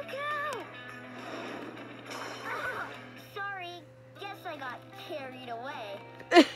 Look out! Sorry, guess I got carried away.